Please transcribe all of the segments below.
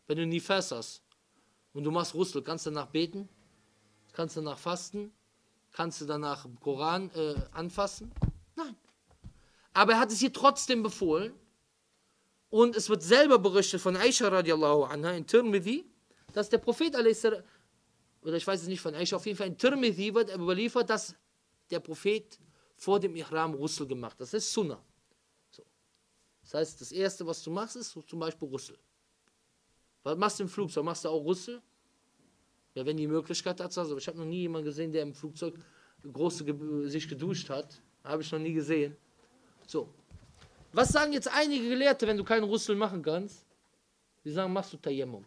Wenn du Nifas hast und du machst Ghusl, kannst du danach beten? Kannst du danach fasten? Kannst du danach Koran anfassen? Nein. Aber er hat es hier trotzdem befohlen. Und es wird selber berichtet von Aisha radiallahu anha in Tirmidhi, dass der Prophet a.s., oder ich weiß es nicht von Aisha, auf jeden Fall in Tirmidhi wird überliefert, dass der Prophet vor dem Ihram Ghusl gemacht hat. Das ist Sunnah. So. Das heißt, das Erste, was du machst, ist zum Beispiel Ghusl. Was machst du im Flugzeug? Machst du auch Ghusl? Ja, wenn die Möglichkeit dazu hast. Aber ich habe noch nie jemanden gesehen, der im Flugzeug sich geduscht hat. Habe ich noch nie gesehen. So. Was sagen jetzt einige Gelehrte, wenn du keinen Ghusl machen kannst? Die sagen, machst du Tayammum.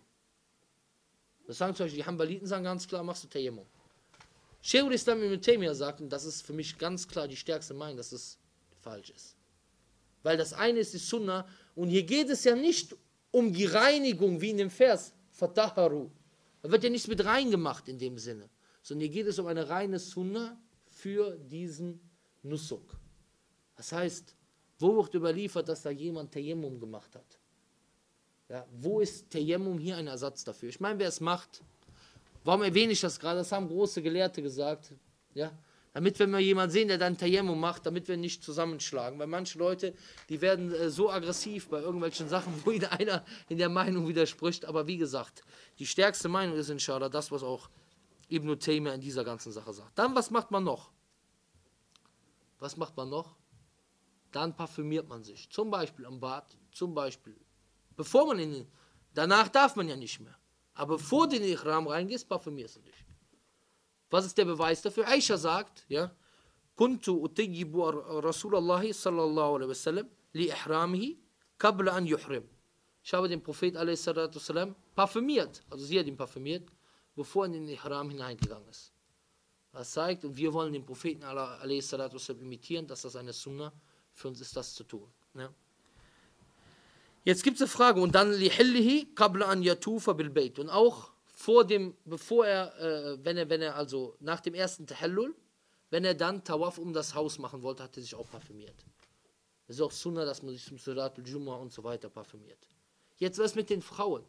Das sagen zum Beispiel die Hanbaliten, sagen ganz klar, machst du Tayammum. Sheikhul Islam Ibn Taymiyyah sagt, und das ist für mich ganz klar die stärkste Meinung, dass es falsch ist. Weil das eine ist die Sunnah, und hier geht es ja nicht um die Reinigung, wie in dem Vers, Fataharu. Da wird ja nichts mit reingemacht in dem Sinne, sondern hier geht es um eine reine Sunnah für diesen Nusuk. Das heißt, wo wird überliefert, dass da jemand Tayammum gemacht hat? Ja, wo ist Tayammum hier ein Ersatz dafür? Ich meine, wer es macht, warum erwähne ich das gerade? Das haben große Gelehrte gesagt. Ja, damit, wenn wir jemanden sehen, der dann Tayammum macht, damit wir nicht zusammenschlagen. Weil manche Leute, die werden so aggressiv bei irgendwelchen Sachen, wo ihnen einer in der Meinung widerspricht. Aber wie gesagt, die stärkste Meinung ist inshallah das, was auch Ibn Taymiyyah in dieser ganzen Sache sagt. Dann, was macht man noch? Was macht man noch? Dann parfümiert man sich. Zum Beispiel am Bad, zum Beispiel. Bevor man danach darf man ja nicht mehr. Aber bevor du in den Ihram reingehst, parfümierst du dich. Was ist der Beweis dafür? Aisha sagt, ja, Kuntu utayyibu Rasulallah sallallahu alaihi wasallam li ihramihi qabla an yuhrim. Ich habe den Prophet a.s. parfümiert, also sie hat ihn parfümiert, bevor er in den Ihram hineingegangen ist. Das zeigt, und wir wollen den Propheten a.s. imitieren, dass das eine Sunnah für uns ist, das zu tun. Ja. Jetzt gibt es eine Frage, und dann lihillihi qabla an yatufa bil bayt. Und auch vor dem, bevor er, wenn er also nach dem ersten Tahallul, wenn er dann Tawaf um das Haus machen wollte, hat er sich auch parfümiert. Es ist auch Sunnah, dass man sich zum Salatul Jumu'ah und so weiter parfümiert. Jetzt was mit den Frauen.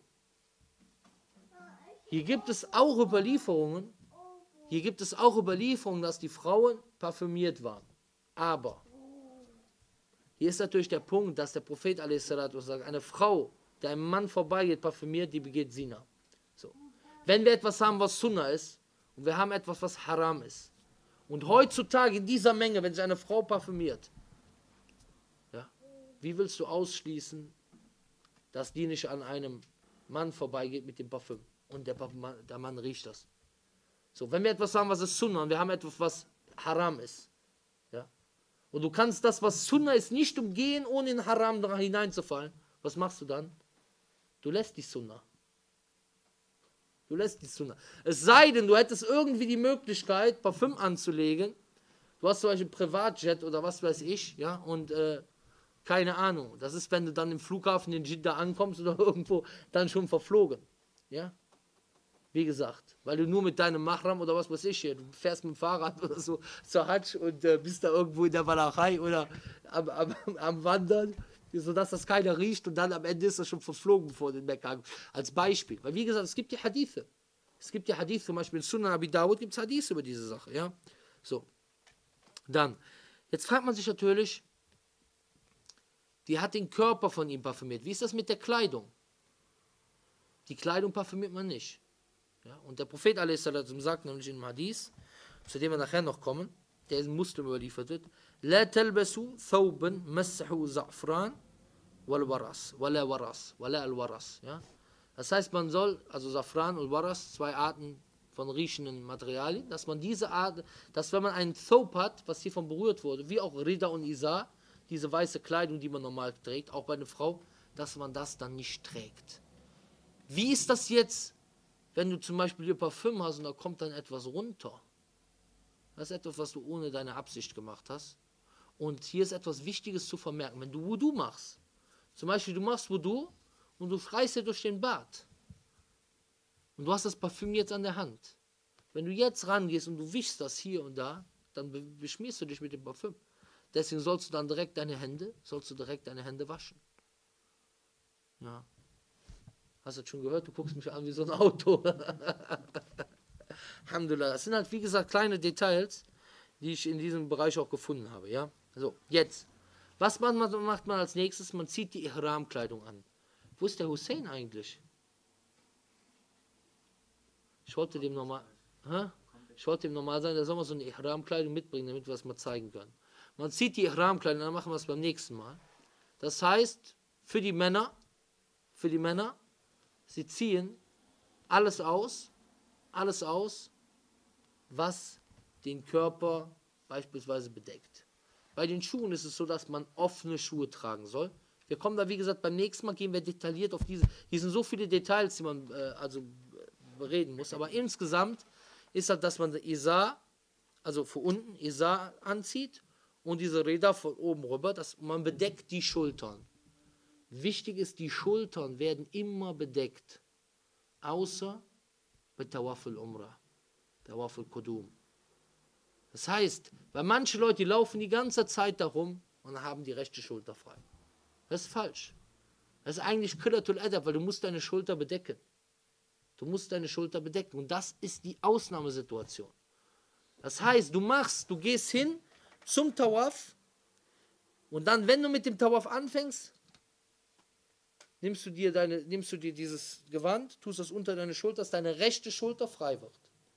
Hier gibt es auch Überlieferungen, dass die Frauen parfümiert waren. Aber hier ist natürlich der Punkt, dass der Prophet a.s. sagt, eine Frau, der einem Mann vorbeigeht, parfümiert, die begeht Zina. So. Wenn wir etwas haben, was Sunnah ist, und wir haben etwas, was Haram ist, und heutzutage in dieser Menge, wenn sich eine Frau parfümiert, ja, wie willst du ausschließen, dass die nicht an einem Mann vorbeigeht mit dem Parfüm und der Mann riecht das? So, wenn wir etwas haben, was ist Sunnah, und wir haben etwas, was Haram ist, ja, und du kannst das, was Sunnah ist, nicht umgehen, ohne in Haram hineinzufallen, was machst du dann? Du lässt die Sunnah. Du lässt die Sunnah. Es sei denn, du hättest irgendwie die Möglichkeit, Parfüm anzulegen. Du hast zum Beispiel ein Privatjet oder was weiß ich, ja, und keine Ahnung. Das ist, wenn du dann im Flughafen in Jeddah ankommst oder irgendwo, dann schon verflogen. Ja. Wie gesagt, weil du nur mit deinem Mahram oder was weiß ich hier, du fährst mit dem Fahrrad oder so zur Hajj und bist da irgendwo in der Walachei oder am Wandern, sodass das keiner riecht, und dann am Ende ist er schon verflogen vor den Mekka. Als Beispiel. Weil wie gesagt, es gibt die Hadithe. Es gibt die Hadithe, zum Beispiel in Sunan Abi Dawud gibt es Hadithe über diese Sache. Ja? So. Dann, jetzt fragt man sich natürlich, die hat den Körper von ihm parfümiert. Wie ist das mit der Kleidung? Die Kleidung parfümiert man nicht. Ja, und der Prophet a.s. sagt nämlich in Hadith, zu dem wir nachher noch kommen, der in Muslim überliefert wird, La talbasu thawban massahu za'fran wal waras, wala waras, wala al waras. Ja? Das heißt, man soll, also Safran und Waras, zwei Arten von riechenden Materialien, dass man diese Art, dass wenn man einen Thawb hat, was hiervon berührt wurde, wie auch Rida und Isa, diese weiße Kleidung, die man normal trägt, auch bei einer Frau, dass man das dann nicht trägt. Wie ist das jetzt, wenn du zum Beispiel hier Parfüm hast und da kommt dann etwas runter? Das ist etwas, was du ohne deine Absicht gemacht hast. Und hier ist etwas Wichtiges zu vermerken. Wenn du Wudu machst, zum Beispiel du machst Wudu und du schreist dir durch den Bart und du hast das Parfüm jetzt an der Hand. Wenn du jetzt rangehst und du wischst das hier und da, dann beschmierst du dich mit dem Parfüm. Deswegen sollst du dann direkt deine Hände waschen. Ja. Hast du das schon gehört? Du guckst mich an wie so ein Auto. Alhamdulillah. Das sind halt, wie gesagt, kleine Details, die ich in diesem Bereich auch gefunden habe. Ja? So, jetzt. Was macht man als nächstes? Man zieht die Ihram-Kleidung an. Wo ist der Hussein eigentlich? Ich wollte dem normal sagen, der soll mal so eine Ihram-Kleidung mitbringen, damit wir es mal zeigen können. Man zieht die Ihram-Kleidung, dann machen wir es beim nächsten Mal. Das heißt, für die Männer, sie ziehen alles aus, was den Körper beispielsweise bedeckt. Bei den Schuhen ist es so, dass man offene Schuhe tragen soll. Wir kommen da, wie gesagt, beim nächsten Mal gehen wir detailliert auf diese. Hier sind so viele Details, die man bereden muss. Aber insgesamt ist halt, dass man Isar, also von unten Isar anzieht und diese Räder von oben rüber, dass man bedeckt die Schultern. Wichtig ist, die Schultern werden immer bedeckt, außer bei Tawaf al-Umrah, Tawaf al-Qudum. Das heißt, weil manche Leute, die laufen die ganze Zeit darum und haben die rechte Schulter frei. Das ist falsch. Das ist eigentlich Qillatul Adab, weil du musst deine Schulter bedecken. Und das ist die Ausnahmesituation. Das heißt, du gehst hin zum Tawaf und dann, wenn du mit dem Tawaf anfängst, nimmst du dir dieses Gewand, tust das unter deine Schulter, dass deine rechte Schulter frei wird.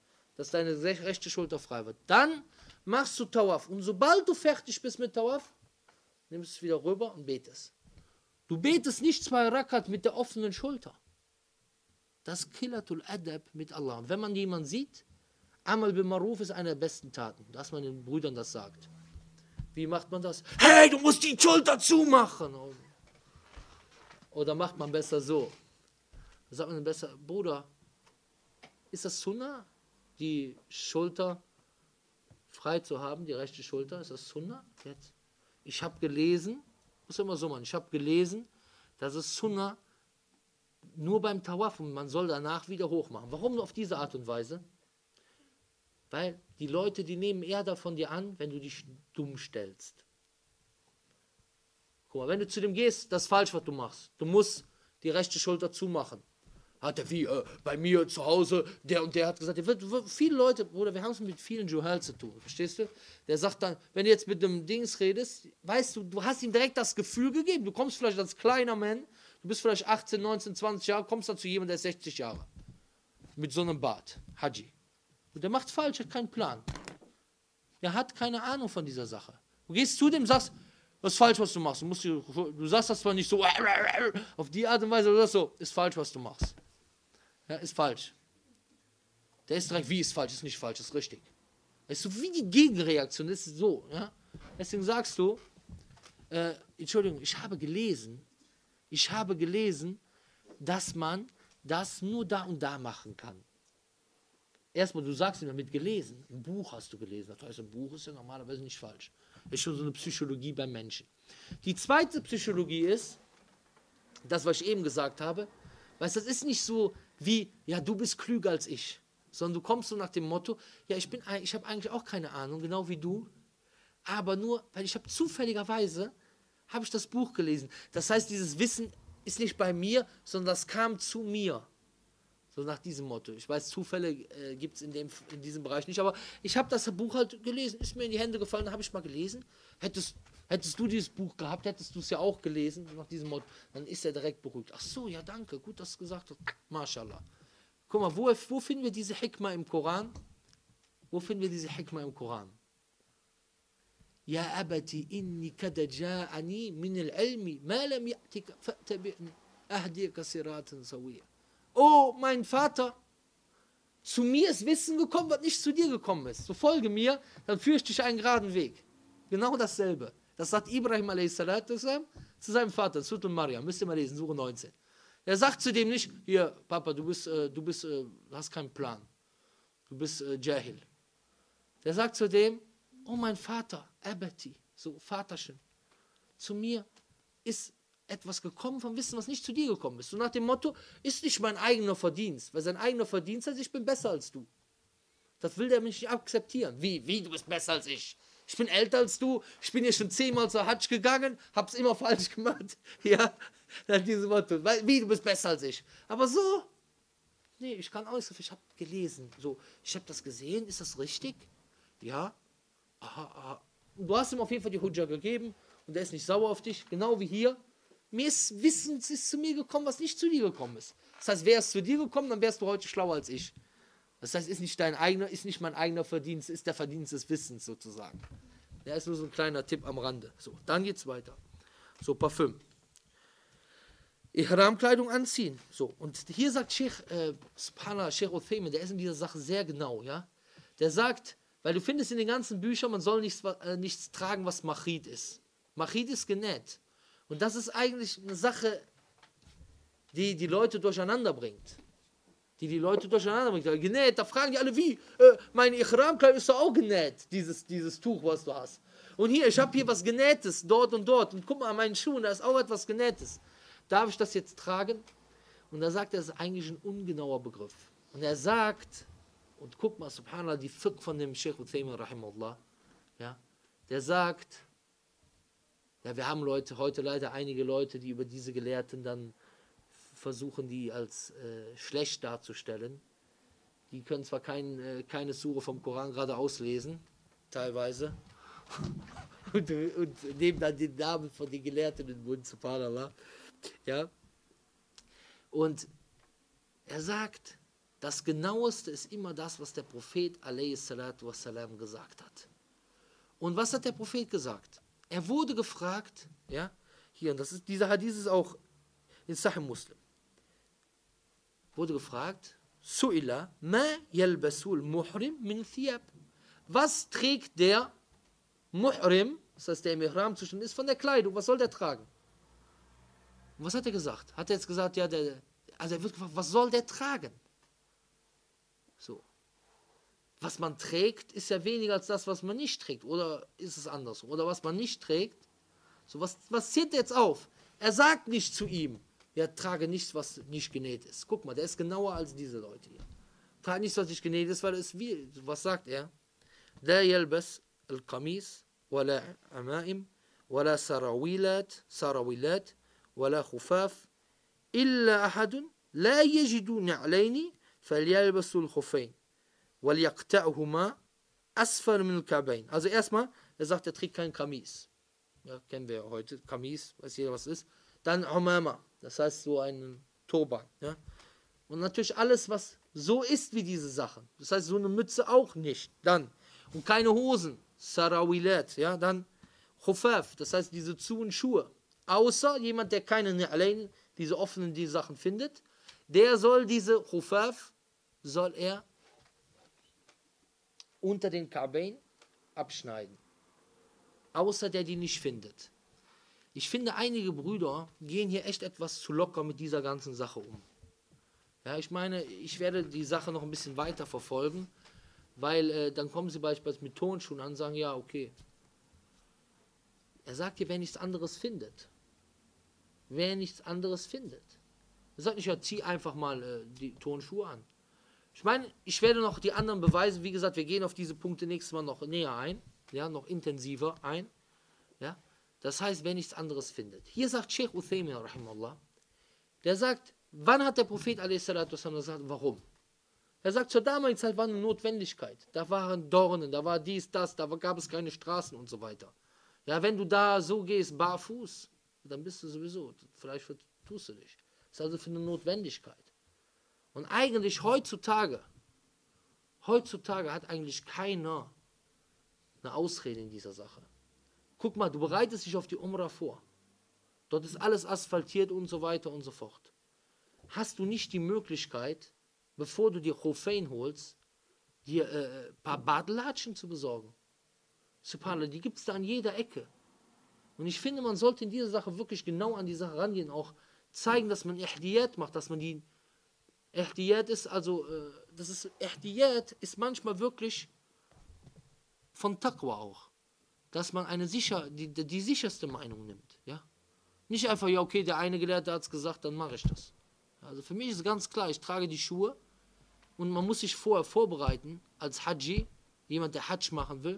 Dann machst du Tawaf. Und sobald du fertig bist mit Tawaf, nimmst du es wieder rüber und betest. Du betest nicht 2 Rakat mit der offenen Schulter. Das ist Qillatul Adab mit Allah. Und wenn man jemanden sieht, Amal bil Maruf ist eine der besten Taten, dass man den Brüdern das sagt. Wie macht man das? Hey, du musst die Schulter zumachen. Oder macht man besser so? Da sagt man besser, Bruder, ist das Sunnah, die Schulter frei zu haben, die rechte Schulter? Ist das Sunnah? Jetzt. Ich habe gelesen, muss immer so machen, dass es Sunnah nur beim Tawaf und man soll danach wieder hoch machen. Warum nur auf diese Art und Weise? Weil die Leute, die nehmen eher davon dir an, wenn du dich dumm stellst. Guck mal, wenn du zu dem gehst, das ist falsch, was du machst. Du musst die rechte Schulter zumachen. Hat er wie bei mir zu Hause, der und der hat gesagt, viele Leute, Bruder, wir haben es mit vielen Juhal zu tun, verstehst du? Der sagt dann, wenn du jetzt mit einem Dings redest, weißt du, du hast ihm direkt das Gefühl gegeben, du kommst vielleicht als kleiner Mann, du bist vielleicht 18, 19, 20 Jahre, kommst dann zu jemandem, der ist 60 Jahre. Mit so einem Bart, Haji. Und der macht falsch, hat keinen Plan. Der hat keine Ahnung von dieser Sache. Du gehst zu dem, sagst, was ist falsch, was du machst. Du sagst das zwar nicht so, auf die Art und Weise, du sagst so, ist falsch, was du machst. Ja, ist falsch. Der ist direkt, wie ist falsch, ist nicht falsch, ist richtig. Das ist so wie die Gegenreaktion, das ist so. Ja? Deswegen sagst du, Entschuldigung, ich habe gelesen, dass man das nur da und da machen kann. Erstmal, du sagst ihm damit gelesen, ein Buch hast du gelesen. Das heißt, ein Buch ist ja normalerweise nicht falsch. Das ist schon so eine Psychologie beim Menschen. Die zweite Psychologie ist, das, was ich eben gesagt habe, weißt, das ist nicht so wie, ja, du bist klüger als ich, sondern du kommst so nach dem Motto, ja, ich habe eigentlich auch keine Ahnung, genau wie du, aber nur, weil ich habe zufälligerweise, habe ich das Buch gelesen. Das heißt, dieses Wissen ist nicht bei mir, sondern das kam zu mir. So nach diesem Motto. Ich weiß, Zufälle gibt es in diesem Bereich nicht, aber ich habe das Buch halt gelesen, ist mir in die Hände gefallen, habe ich mal gelesen. Hättest du dieses Buch gehabt, hättest du es ja auch gelesen, nach diesem Motto, dann ist er direkt beruhigt. Ach so, ja danke, gut, dass du gesagt hast. MashaAllah. Guck mal, wo finden wir diese Hikmah im Koran? Ja abati inni kada ja'ani min al-ilmi ma lam ya'tika fa'tabi'ni ahdika siratan sawiyya. Oh, mein Vater, zu mir ist Wissen gekommen, was nicht zu dir gekommen ist. So folge mir, dann führe ich dich einen geraden Weg. Genau dasselbe. Das sagt Ibrahim a.s. zu seinem Vater, Sut Maryam, müsst ihr mal lesen, Sure 19. Er sagt zu dem nicht, hier, Papa, du hast keinen Plan. Du bist Jahil. Der sagt zu dem, oh mein Vater, Abati, so Vaterchen, zu mir ist etwas gekommen vom Wissen, was nicht zu dir gekommen ist. So nach dem Motto, ist nicht mein eigener Verdienst, weil sein eigener Verdienst heißt, ich bin besser als du. Das will der mich nicht akzeptieren. Wie, du bist besser als ich? Ich bin älter als du, ich bin hier schon 10-mal zur Hajj gegangen, hab's immer falsch gemacht. Ja, nach diesem Motto. Wie, du bist besser als ich. Aber so, nee, ich kann auch nicht so viel. Ich habe gelesen. So, ich habe das gesehen, ist das richtig? Ja. Aha, aha. Du hast ihm auf jeden Fall die Hujja gegeben und er ist nicht sauer auf dich, genau wie hier. Mir ist Wissen, es ist zu mir gekommen, was nicht zu dir gekommen ist. Das heißt, wäre es zu dir gekommen, dann wärst du heute schlauer als ich. Das heißt, ist nicht dein eigener, ist nicht mein eigener Verdienst, ist der Verdienst des Wissens sozusagen. Der ist nur so ein kleiner Tipp am Rande. So, dann geht's weiter. So, Parfüm. Ihram-Kleidung anziehen. So, und hier sagt Sheikh Uthaymin, der ist in dieser Sache sehr genau, ja. Der sagt, weil du findest in den ganzen Büchern, man soll nichts tragen, was Machid ist. Machid ist genäht. Und das ist eigentlich eine Sache, die die Leute durcheinander bringt. Genäht, da fragen die alle, wie? Meine Ihram-Kleidung ist doch auch genäht, dieses Tuch, was du hast. Und hier, ich habe hier was Genähtes, dort und dort. Und guck mal an meinen Schuhen, da ist auch etwas Genähtes. Darf ich das jetzt tragen? Und da sagt er, das ist eigentlich ein ungenauer Begriff. Und er sagt, und guck mal, subhanallah, die Fiqh von dem Sheikh Uthaymin, rahimahullah, ja, der sagt, ja, wir haben heute leider einige Leute, die über diese Gelehrten dann versuchen, die als schlecht darzustellen. Die können zwar keine Sure vom Koran gerade auslesen, teilweise, und nehmen dann den Namen von den Gelehrten in den Mund, subhanallah. Ja. Und er sagt, das Genaueste ist immer das, was der Prophet a.s. gesagt hat. Und was hat der Prophet gesagt? Er wurde gefragt, ja, hier, und dieser Hadith ist auch in Sahih Muslim, wurde gefragt, Su'ila ma yalbasul muhrim min thiyab. Was trägt der Muhrim, das heißt der im Ihram-Zustand ist, von der Kleidung, was soll der tragen? Und was hat er gesagt? Hat er jetzt gesagt, ja, also er wird gefragt, was soll der tragen? So. Was man trägt, ist ja weniger als das, was man nicht trägt. Oder ist es andersrum? Oder was man nicht trägt, so was zählt er jetzt auf? Er sagt nicht zu ihm, ja, trage nichts, was nicht genäht ist. Guck mal, der ist genauer als diese Leute hier. Trage nichts, was nicht genäht ist, weil es wie, was sagt er? La yalbas al-qamis, wala amaim, wala sarawilat, wala khufaf, illa ahadun la yajidu ni'layni, falyalbasu al-khufayn, wal yaqta'huma asfar min al-kabayn. Also erstmal, er sagt, er trägt kein Kamis. Ja, kennen wir ja heute. Kamis, weiß jeder, was ist. Dann Umama, das heißt so ein Turban. Ja? Und natürlich alles, was so ist wie diese Sachen. Das heißt, so eine Mütze auch nicht. Dann, und keine Hosen, Sarawilat. Ja? Dann Khufaf, das heißt diese Zu- und Schuhe. Außer jemand, der keine allein diese offenen die Sachen findet, der soll diese Khufaf, soll er unter den Kabein abschneiden. Außer der die nicht findet. Ich finde, einige Brüder gehen hier echt etwas zu locker mit dieser ganzen Sache um. Ja, ich meine, ich werde die Sache noch ein bisschen weiter verfolgen, weil dann kommen sie beispielsweise mit Tonschuhen an und sagen, ja, okay. Er sagt hier, wer nichts anderes findet. Wer nichts anderes findet. Er sagt nicht, ja, zieh einfach mal die Tonschuhe an. Ich meine, ich werde noch die anderen Beweise, wie gesagt, wir gehen auf diese Punkte nächstes Mal noch näher ein. Ja, noch intensiver ein. Ja, das heißt, wer nichts anderes findet. Hier sagt Sheikh Uthaymin, rahimahullah, der sagt, wann hat der Prophet a.s. gesagt, warum? Er sagt, zur damaligen Zeit war eine Notwendigkeit. Da waren Dornen, da war dies, das, da gab es keine Straßen und so weiter. Ja, wenn du da so gehst, barfuß, dann bist du sowieso, vielleicht tust du dich. Das ist also für eine Notwendigkeit. Und eigentlich heutzutage hat eigentlich keiner eine Ausrede in dieser Sache. Guck mal, du bereitest dich auf die Umrah vor. Dort ist alles asphaltiert und so weiter und so fort. Hast du nicht die Möglichkeit, bevor du dir Khufein holst, dir ein paar Badelatschen zu besorgen? Subhanallah, die gibt es da an jeder Ecke. Und ich finde, man sollte in dieser Sache wirklich genau an die Sache rangehen, auch zeigen, dass man Ihdiyat macht, dass man die Ihdiyat ist, also Ihdiyat ist manchmal wirklich von Taqwa auch. Dass man die sicherste Meinung nimmt. Ja? Nicht einfach, ja okay, der eine Gelehrte hat es gesagt, dann mache ich das. Also für mich ist ganz klar, ich trage die Schuhe und man muss sich vorher vorbereiten, als Haji, jemand, der Hajj machen will,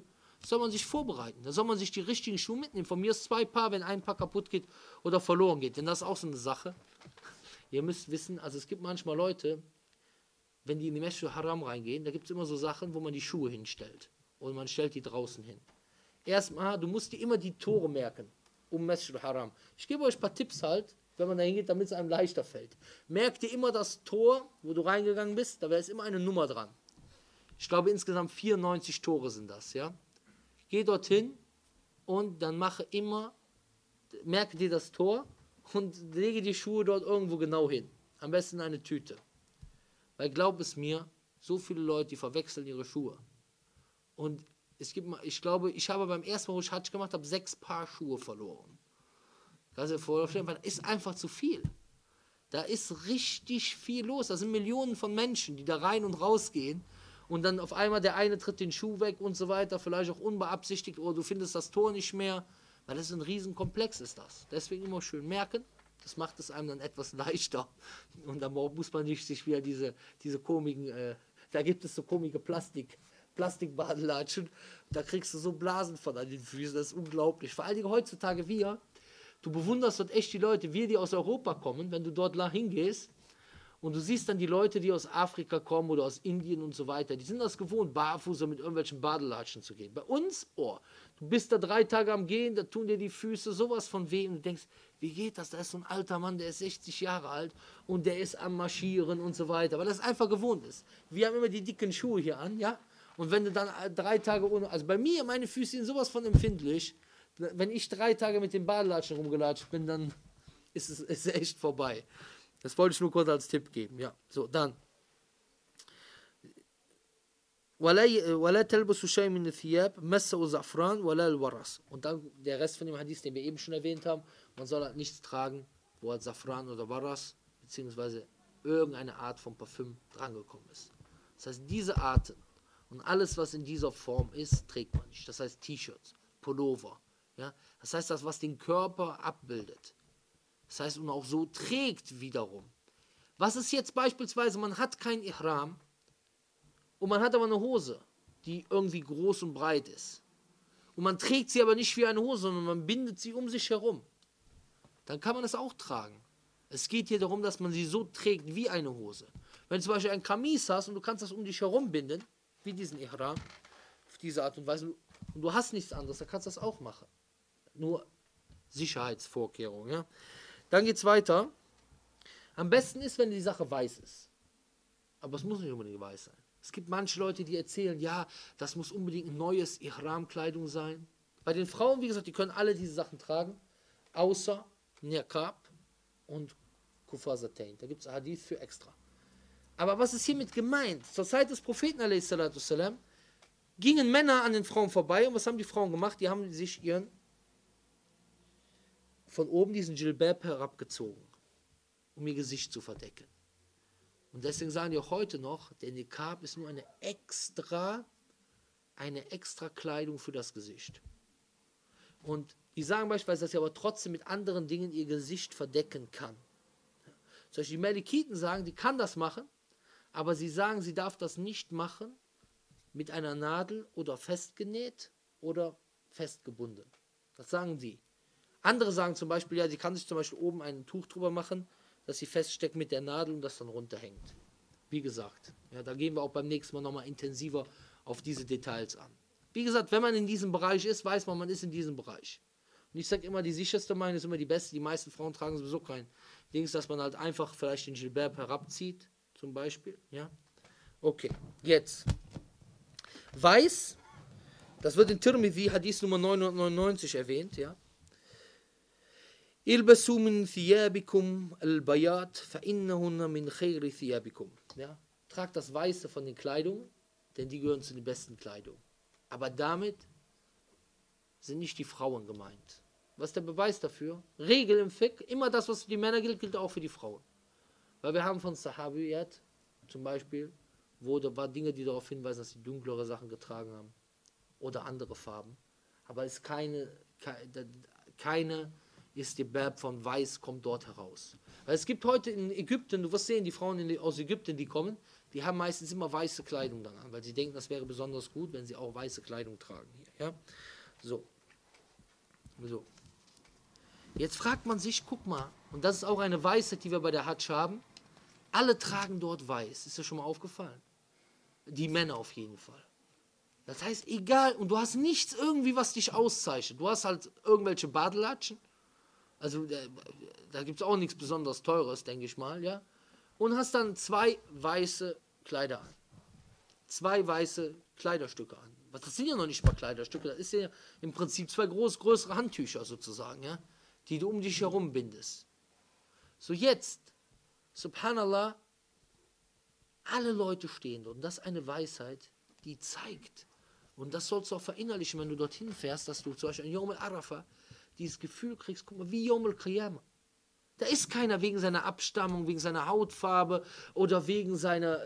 soll man sich vorbereiten. Da soll man sich die richtigen Schuhe mitnehmen. Von mir ist 2 Paar, wenn ein Paar kaputt geht oder verloren geht. Denn das ist auch so eine Sache. Ihr müsst wissen, also es gibt manchmal Leute, wenn die in die Masjid Haram reingehen, da gibt es immer so Sachen, wo man die Schuhe hinstellt. Und man stellt die draußen hin. Erstmal, du musst dir immer die Tore merken, um Masjid Haram. Ich gebe euch ein paar Tipps halt, wenn man da hingeht, damit es einem leichter fällt. Merk dir immer das Tor, wo du reingegangen bist, da ist immer eine Nummer dran. Ich glaube, insgesamt 94 Tore sind das, ja. Geh dorthin und dann merke dir das Tor und lege die Schuhe dort irgendwo genau hin. Am besten eine Tüte. Weil glaub es mir, so viele Leute, die verwechseln ihre Schuhe. Und ich glaube, ich habe beim ersten Mal, wo ich Hajj gemacht habe, 6 Paar Schuhe verloren. Kannst du dir vorstellen, weil das ist einfach zu viel. Da ist richtig viel los. Da sind Millionen von Menschen, die da rein und raus gehen. Und dann auf einmal der eine tritt den Schuh weg und so weiter, vielleicht auch unbeabsichtigt, oder du findest das Tor nicht mehr, weil das ist ein Riesenkomplex ist das. Deswegen immer schön merken, das macht es einem dann etwas leichter. Und dann muss man nicht sich wieder diese komischen, da gibt es so komische Plastikbadelatschen, da kriegst du so Blasen von an den Füßen, das ist unglaublich. Vor allen Dingen heutzutage du bewunderst dort echt die Leute, wir, die aus Europa kommen, wenn du dort hingehst, und du siehst dann die Leute, die aus Afrika kommen oder aus Indien und so weiter, die sind das gewohnt, barfuß mit irgendwelchen Badelatschen zu gehen. Bei uns, du bist da 3 Tage am Gehen, da tun dir die Füße sowas von weh und du denkst, wie geht das? Da ist so ein alter Mann, der ist 60 Jahre alt und der ist am Marschieren und so weiter, weil das einfach gewohnt ist. Wir haben immer die dicken Schuhe hier an, ja, und wenn du dann 3 Tage ohne, also bei mir, meine Füße sind sowas von empfindlich, wenn ich 3 Tage mit den Badelatschen rumgelatscht bin, dann ist es echt vorbei. Das wollte ich nur kurz als Tipp geben. Ja, so, dann. ولا تلبسوا شيء من الثياب مسه زعفران ولا الورس. Und dann der Rest von dem Hadith, den wir eben schon erwähnt haben, man soll halt nichts tragen, wo halt Safran oder Waras, beziehungsweise irgendeine Art von Parfüm drangekommen ist. Das heißt, diese Arten und alles, was in dieser Form ist, trägt man nicht. Das heißt T-Shirts, Pullover. Ja? Das heißt, das, was den Körper abbildet. Das heißt, und auch so trägt wiederum. Was ist jetzt beispielsweise, man hat kein Ihram und man hat aber eine Hose, die irgendwie groß und breit ist. Und man trägt sie aber nicht wie eine Hose, sondern man bindet sie um sich herum. Dann kann man das auch tragen. Es geht hier darum, dass man sie so trägt wie eine Hose. Wenn du zum Beispiel ein Kamis hast und du kannst das um dich herum binden, wie diesen Ihram, auf diese Art und Weise, und du hast nichts anderes, dann kannst du das auch machen. Nur Sicherheitsvorkehrungen, ja. Dann geht es weiter. Am besten ist, wenn die Sache weiß ist. Aber es muss nicht unbedingt weiß sein. Es gibt manche Leute, die erzählen, ja, das muss unbedingt ein neues Ihram-Kleidung sein. Bei den Frauen, wie gesagt, die können alle diese Sachen tragen, außer Niqab und Kufasatain. Da gibt es Hadith für extra. Aber was ist hiermit gemeint? Zur Zeit des Propheten, a.s., gingen Männer an den Frauen vorbei und was haben die Frauen gemacht? Die haben sich von oben diesen Jilbab herabgezogen, um ihr Gesicht zu verdecken. Und deswegen sagen die auch heute noch, der Niqab ist nur eine extra Kleidung für das Gesicht. Und die sagen beispielsweise, dass sie aber trotzdem mit anderen Dingen ihr Gesicht verdecken kann. Zum Beispiel die Malikiten sagen, die kann das machen, aber sie sagen, sie darf das nicht machen mit einer Nadel oder festgenäht oder festgebunden. Das sagen die. Andere sagen zum Beispiel, ja, sie kann sich zum Beispiel oben ein Tuch drüber machen, dass sie feststeckt mit der Nadel und das dann runterhängt. Wie gesagt, ja, da gehen wir auch beim nächsten Mal nochmal intensiver auf diese Details an. Wie gesagt, wenn man in diesem Bereich ist, weiß man, man ist in diesem Bereich. Und ich sage immer, die sicherste Meinung ist immer die beste. Die meisten Frauen tragen sowieso kein Dings, dass man halt einfach vielleicht den Jilbab herabzieht, zum Beispiel. Ja? Okay, jetzt. Weiß, das wird in Tirmidhi, Hadith Nummer 999 erwähnt, ja. Ilbasu min thiyabikum al-bayat fa'innahunna min khayri thiyabikum. Ja, tragt das Weiße von den Kleidungen, denn die gehören zu den besten Kleidungen. Aber damit sind nicht die Frauen gemeint. Was ist der Beweis dafür? Regel im Fiqh, immer das, was für die Männer gilt, gilt auch für die Frauen. Weil wir haben von Sahabiyat zum Beispiel, war Dinge, die darauf hinweisen, dass sie dunklere Sachen getragen haben oder andere Farben. Aber es ist keine ist die Bab von Weiß, kommt dort heraus. Weil es gibt heute in Ägypten, du wirst sehen, die Frauen aus Ägypten, die kommen, die haben meistens immer weiße Kleidung dann an, weil sie denken, das wäre besonders gut, wenn sie auch weiße Kleidung tragen hier. Ja? So. Jetzt fragt man sich, guck mal, und das ist auch eine Weisheit, die wir bei der Hadsch haben, alle tragen dort weiß. Ist dir schon mal aufgefallen? Die Männer auf jeden Fall. Das heißt, egal, und du hast nichts irgendwie, was dich auszeichnet. Du hast halt irgendwelche Badelatschen, also da gibt es auch nichts besonders Teures, denke ich mal, ja. Und hast dann 2 weiße Kleider an. 2 weiße Kleiderstücke an. Das sind ja noch nicht mal Kleiderstücke, das ist ja im Prinzip 2 größere Handtücher sozusagen, ja, die du um dich herum bindest. So jetzt, subhanallah, alle Leute stehen dort. Und das ist eine Weisheit, die zeigt. Und das sollst du auch verinnerlichen, wenn du dorthin fährst, dass du zum Beispiel an Yom al-Arafah dieses Gefühl kriegst, guck mal, wie Yom al-Qiyamah. Da ist keiner wegen seiner Abstammung, wegen seiner Hautfarbe oder wegen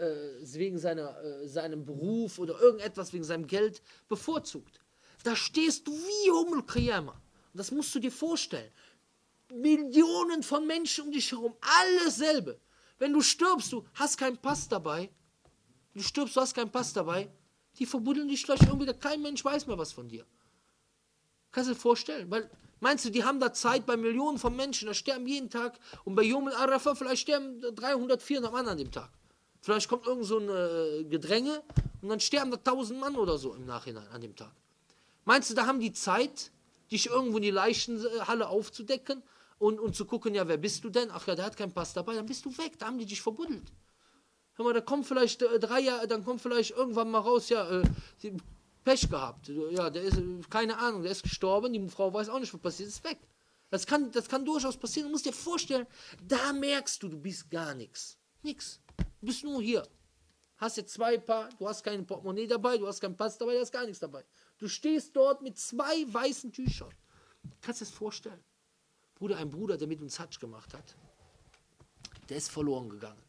seinem Beruf oder irgendetwas wegen seinem Geld bevorzugt. Da stehst du wie Yom al-Qiyamah. Und das musst du dir vorstellen. Millionen von Menschen um dich herum, alles selbe. Wenn du stirbst, du hast keinen Pass dabei. Du stirbst, du hast keinen Pass dabei. Die verbuddeln dich gleich irgendwie, kein Mensch weiß mehr was von dir. Kannst du dir vorstellen? Weil, meinst du, die haben da Zeit bei Millionen von Menschen, da sterben jeden Tag und bei Yom al-Arafah vielleicht sterben 300, 400 Mann an dem Tag. Vielleicht kommt irgend so ein Gedränge und dann sterben da 1000 Mann oder so im Nachhinein an dem Tag. Meinst du, da haben die Zeit, dich irgendwo in die Leichenhalle aufzudecken und zu gucken, ja, wer bist du denn? Ach ja, der hat keinen Pass dabei, dann bist du weg, da haben die dich verbuddelt. Hör mal, da kommt vielleicht 3 Jahre, dann kommt vielleicht irgendwann mal raus, ja, Pech gehabt. Ja, der ist, keine Ahnung, der ist gestorben, die Frau weiß auch nicht, was passiert ist, weg. Das kann durchaus passieren. Du musst dir vorstellen, da merkst du, du bist gar nichts. Nix. Du bist nur hier. Hast jetzt 2 Paar, du hast kein Portemonnaie dabei, du hast keinen Pass dabei, du hast gar nichts dabei. Du stehst dort mit 2 weißen Tüchern. Kannst du dir das vorstellen? Bruder, ein Bruder, der mit uns Hadsch gemacht hat, der ist verloren gegangen.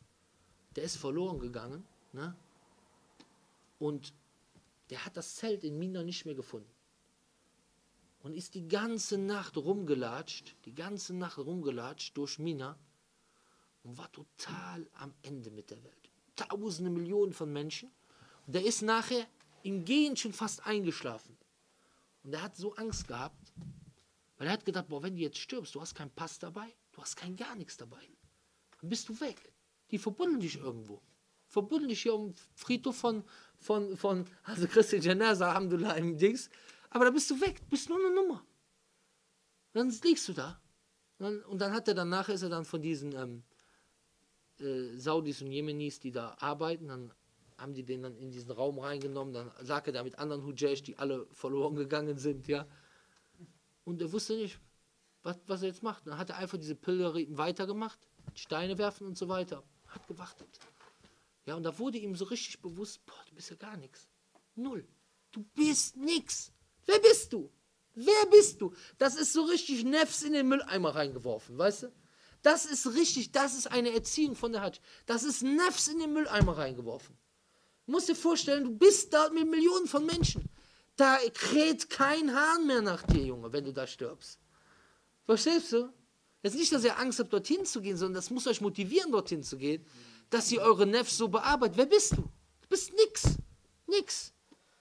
Ne? Und der hat das Zelt in Mina nicht mehr gefunden. Und ist die ganze Nacht rumgelatscht durch Mina und war total am Ende mit der Welt. Tausende, Millionen von Menschen. Und der ist nachher im Gehen schon fast eingeschlafen. Und er hat so Angst gehabt, weil er hat gedacht, boah, wenn du jetzt stirbst, du hast keinen Pass dabei, du hast gar nichts dabei. Dann bist du weg. Die verbuddeln dich irgendwo. Verbuddeln dich hier am Friedhof von also Christian Janaza, Alhamdulillah, im Dings. Aber da bist du weg, bist nur eine Nummer. Dann liegst du da. Und dann hat er danach, ist er dann von diesen Saudis und Jemenis, die da arbeiten, dann haben die den dann in diesen Raum reingenommen, dann lag er da mit anderen Hujjaj, die alle verloren gegangen sind, ja. Und er wusste nicht, was er jetzt macht. Dann hat er einfach diese Pilgerriten weitergemacht, Steine werfen und so weiter. Hat gewartet. Ja, und da wurde ihm so richtig bewusst, boah, du bist ja gar nichts. Null. Du bist nix. Wer bist du? Wer bist du? Das ist so richtig Nefs in den Mülleimer reingeworfen, weißt du? Das ist richtig, das ist eine Erziehung von der Hadsch. Das ist Nefs in den Mülleimer reingeworfen. Du musst dir vorstellen, du bist da mit Millionen von Menschen. Da kräht kein Hahn mehr nach dir, Junge, wenn du da stirbst. Verstehst du? Jetzt nicht, dass ihr Angst habt, dorthin zu gehen, sondern das muss euch motivieren, dorthin zu gehen, dass ihr eure Nefs so bearbeitet. Wer bist du? Du bist nix. Nix.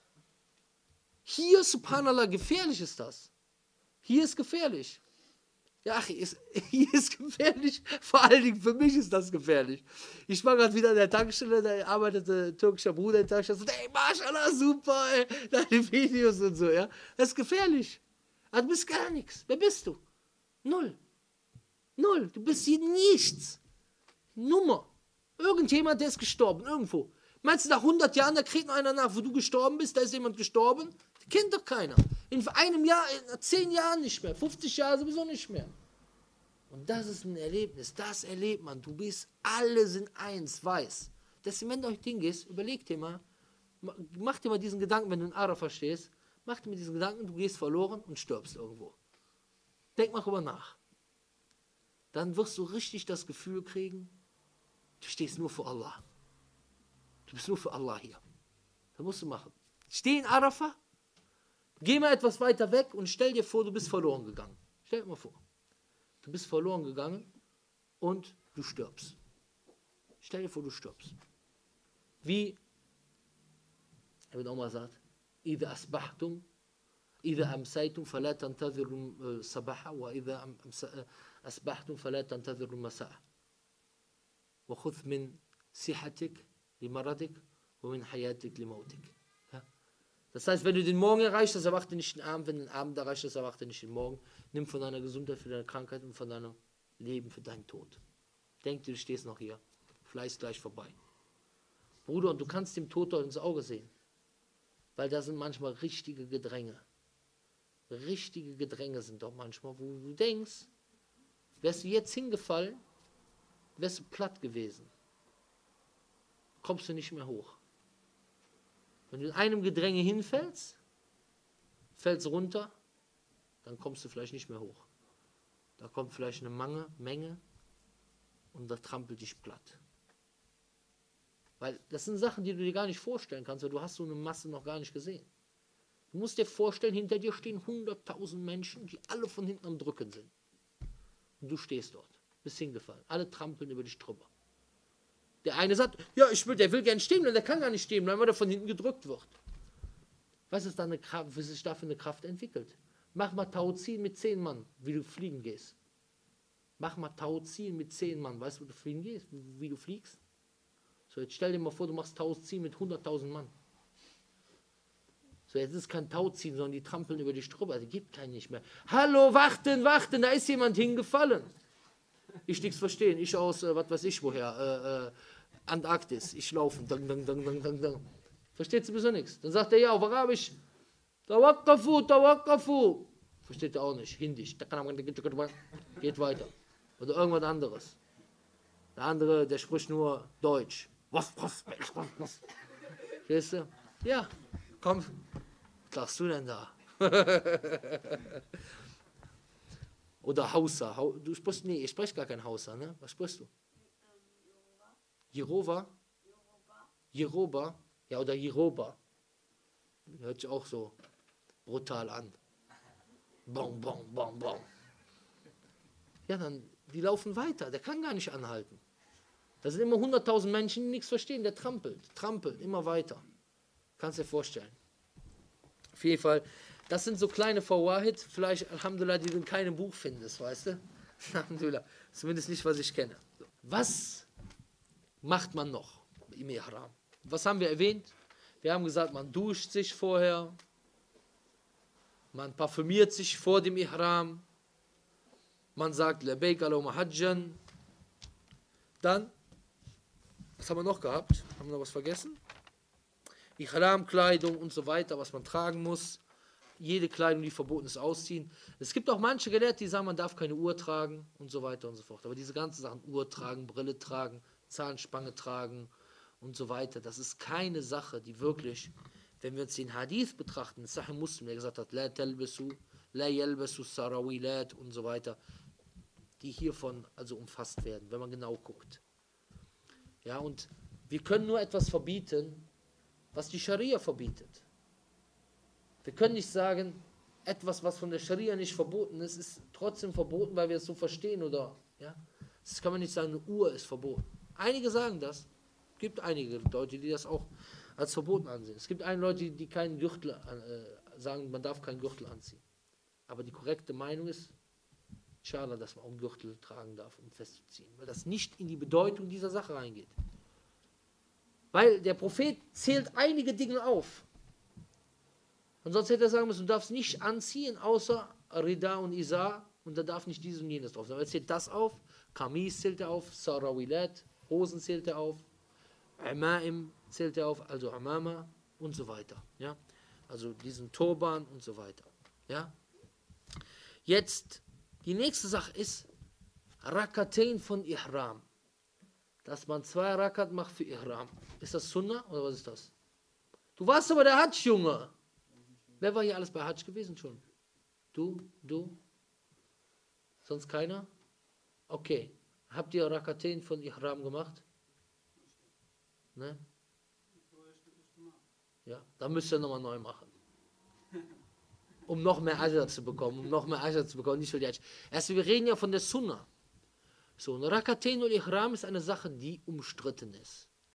Hier, subhanallah, gefährlich ist das. Hier ist gefährlich. Ja, hier ist gefährlich. Vor allen Dingen für mich ist das gefährlich. Ich war gerade wieder an der Tankstelle, da arbeitete ein türkischer Bruder in der Tankstelle. So, ey, Mashallah, super, ey, deine Videos und so, ja. Das ist gefährlich. Aber du bist gar nichts. Wer bist du? Null. Null. Du bist hier nichts. Nummer. Irgendjemand, der ist gestorben, irgendwo. Meinst du, nach 100 Jahren, da kriegt noch einer nach, wo du gestorben bist, da ist jemand gestorben? Das kennt doch keiner. In einem Jahr, in 10 Jahren nicht mehr, 50 Jahre sowieso nicht mehr. Und das ist ein Erlebnis, das erlebt man. Du bist, alle sind eins, weiß. Deswegen, wenn du euch hingehst, überleg dir mal, mach dir mal diesen Gedanken, wenn du in Arafah stehst, mach dir mal diesen Gedanken, du gehst verloren und stirbst irgendwo. Denk mal drüber nach. Dann wirst du richtig das Gefühl kriegen, du stehst nur für Allah. Du bist nur für Allah hier. Das musst du machen. Steh in Arafah, geh mal etwas weiter weg und stell dir vor, du bist verloren gegangen. Stell dir mal vor. Du bist verloren gegangen und du stirbst. Stell dir vor, du stirbst. wie Ibn Umar sagt, إذا أصبحتم إذا أمسيتم فلا تنتظروا الصباح وإذا أصبحتم فلا تنتظروا المساء وخذ من صحتك لمرضك ومن حياتك لموتك. Ja? Das heißt, wenn du den Morgen erreichst, das erwarte nicht den Abend. Wenn du den Abend erreichst, das erwarte nicht den Morgen. Nimm von deiner Gesundheit für deine Krankheit und von deinem Leben für deinen Tod. Denk dir, du stehst noch hier. Vielleicht ist gleich vorbei. Bruder, und du kannst dem Tod dort ins Auge sehen. Weil da sind manchmal richtige Gedränge. Richtige Gedränge sind doch manchmal, wo du denkst, wärst du jetzt hingefallen, wärst du platt gewesen. Kommst du nicht mehr hoch. Wenn du in einem Gedränge hinfällst, fällst runter, dann kommst du vielleicht nicht mehr hoch. Da kommt vielleicht eine Menge und da trampelt dich platt. Weil das sind Sachen, die du dir gar nicht vorstellen kannst, weil du hast so eine Masse noch gar nicht gesehen. Du musst dir vorstellen, hinter dir stehen 100.000 Menschen, die alle von hinten am Drücken sind. Und du stehst dort, bist hingefallen. Alle trampeln über dich drüber. Der eine sagt, ja, der will gern stehen bleiben, der kann gar nicht stehen bleiben, weil er von hinten gedrückt wird. Was ist da eine Kraft, was sich da für eine Kraft entwickelt? Mach mal Tauziehen mit 10 Mann, wie du fliegen gehst. Mach mal Tauziehen mit 10 Mann, weißt du, wo du fliegen gehst, wie du fliegst? So, jetzt stell dir mal vor, du machst Tauziehen mit 100.000 Mann. So, jetzt ist kein Tauziehen, sondern die trampeln über dich drüber. Es gibt keinen nicht mehr. Hallo, warten, da ist jemand hingefallen. Ich nichts verstehen. Ich aus, was weiß ich woher, Antarktis. Ich laufe. Dang, dang, dang, dang, dang, dang. Versteht sowieso nichts. Dann sagt er ja auf Arabisch, Tawakkafu, Tawakkafu. Versteht er auch nicht. Hindisch. Geht weiter. Oder irgendwas anderes. Der andere, der spricht nur Deutsch. Was? Verstehst du? Ja. Komm, was sagst du denn da? Oder Hausa. Du sprichst, nee, ich spreche gar kein Hausa, ne? Was sprichst du? Jeroba? Jeroba? Ja, oder Jeroba. Hört sich auch so brutal an. Bom, bom, bom, bom. Ja, dann, die laufen weiter. Der kann gar nicht anhalten. Da sind immer 100.000 Menschen, die nichts verstehen. Der trampelt immer weiter. Kannst dir vorstellen. Auf jeden Fall, das sind so kleine Fawahid, vielleicht, Alhamdulillah, die du in keinem Buch findest, weißt du? Alhamdulillah. Zumindest nicht, was ich kenne. Was macht man noch im Ihram? Was haben wir erwähnt? Wir haben gesagt, man duscht sich vorher, man parfümiert sich vor dem Ihram, man sagt Labayk Allahumma Hajjan. Dann, was haben wir noch gehabt? Haben wir noch was vergessen? Ihram-Kleidung und so weiter, was man tragen muss. Jede Kleidung, die verboten ist, ausziehen. Es gibt auch manche Gelehrte, die sagen, man darf keine Uhr tragen und so weiter und so fort. Aber diese ganzen Sachen, Uhr tragen, Brille tragen, Zahnspange tragen und so weiter, das ist keine Sache, die wirklich, wenn wir uns den Hadith betrachten, Sahih Muslim, der gesagt hat, La talbasu, la yalbasu sarawilat und so weiter, die hiervon also umfasst werden, wenn man genau guckt. Ja, und wir können nur etwas verbieten, was die Scharia verbietet. Wir können nicht sagen, etwas, was von der Scharia nicht verboten ist, ist trotzdem verboten, weil wir es so verstehen, oder, ja. Das kann man nicht sagen, eine Uhr ist verboten. Einige sagen das. Es gibt einige Leute, die das auch als verboten ansehen. Es gibt einige Leute, die keinen Gürtel sagen, man darf keinen Gürtel anziehen. Aber die korrekte Meinung ist, schade, dass man auch einen Gürtel tragen darf, um festzuziehen, weil das nicht in die Bedeutung dieser Sache reingeht. Weil der Prophet zählt einige Dinge auf. Und sonst hätte er sagen müssen, du darfst nicht anziehen, außer Rida und Isa, und da darf nicht dieses und jenes drauf sein. Aber er zählt das auf, Kamis zählt er auf, Sarawilat, Hosen zählt er auf, Amaim zählt er auf, also Amama und so weiter. Ja? Also diesen Turban und so weiter. Ja? Jetzt, die nächste Sache ist Rakatain von Ihram. Dass man 2 Rakat macht für Ihram. Ist das Sunnah oder was ist das? Du warst aber der Hajj, Junge. Wer war hier alles bei Hajj gewesen schon? Du? Sonst keiner? Okay. Habt ihr Rakatain von Ihram gemacht? Ne? Ja, dann müsst ihr nochmal neu machen. Um noch mehr Ajr zu bekommen, nicht für die Hajj. Erst wir reden ja von der Sunnah. So, ein Rakatain und Ihram ist eine Sache, die umstritten ist.